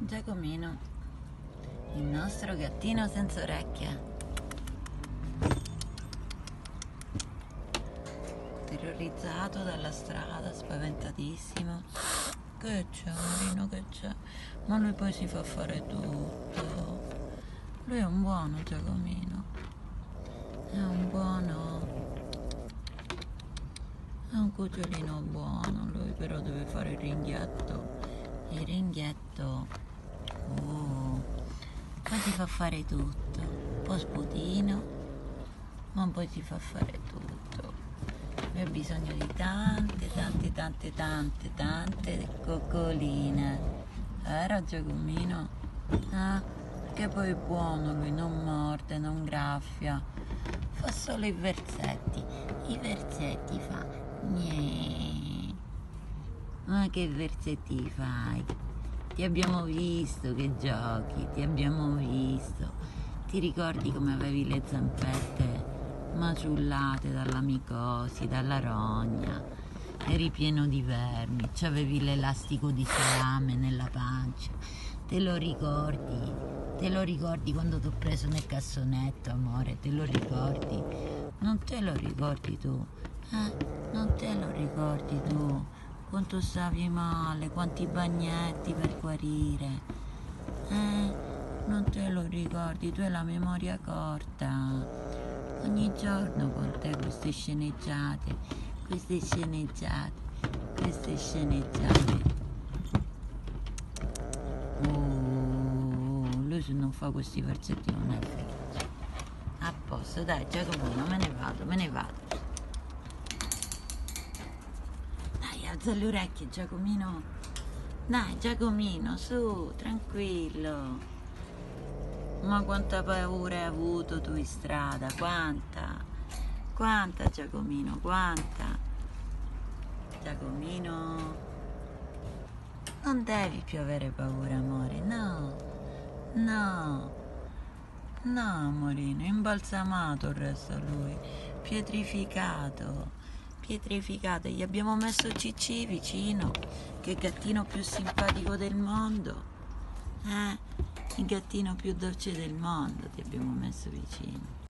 Giacomino, il nostro gattino senza orecchie, terrorizzato dalla strada, spaventatissimo. Che c'è, Marino, che c'è? Ma lui poi si fa fare tutto. Lui è un buono, Giacomino. È un buono. È un cucciolino buono. Lui però deve fare il ringhietto. Il ringhietto. Poi si fa fare tutto. Un po' sputino, ma poi si fa fare tutto. Lui ha bisogno di tante coccoline. Giacomino? Che poi è buono, lui non morde, non graffia, fa solo i versetti fa. Gnè. Ma che versetti fai? Ti abbiamo visto che giochi, ti abbiamo visto. Ti ricordi come avevi le zampette maciullate dalla micosi, dalla rogna? Eri pieno di vermi, c'avevi l'elastico di salame nella pancia. Te lo ricordi? Te lo ricordi quando ti ho preso nel cassonetto, amore? Te lo ricordi? Non te lo ricordi tu? Non te lo ricordi tu? Quanto stavi male, quanti bagnetti per guarire? Non te lo ricordi? Tu hai la memoria corta. Ogni giorno con te queste sceneggiate. Lui se non fa questi versetti non è felice. A posto, dai Giacomino, me ne vado. Dai, alza le orecchie Giacomino. Dai Giacomino, su, tranquillo. Ma quanta paura hai avuto tu in strada? Quanta Giacomino, quanta? Giacomino, non devi più avere paura, amore, no, amorino, imbalsamato resta lui, pietrificato, gli abbiamo messo Cicci vicino, che gattino più simpatico del mondo, il gattino più dolce del mondo ti abbiamo messo vicino.